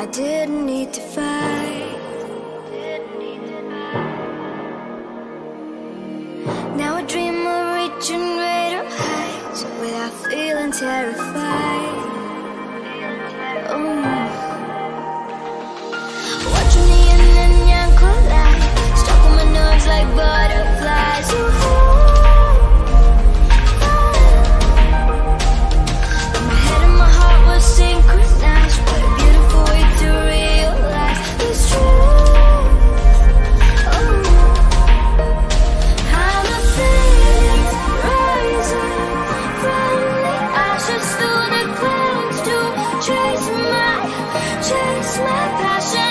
I didn't need to fight. Now I dream of reaching greater heights without feeling terrified. Watching the yin and yang collide, stuck on my nerves like butterflies. My head and my heart were synchronized. What a beautiful way to realize this truth. How the flames rising from the ashes through the clouds to chase my passion.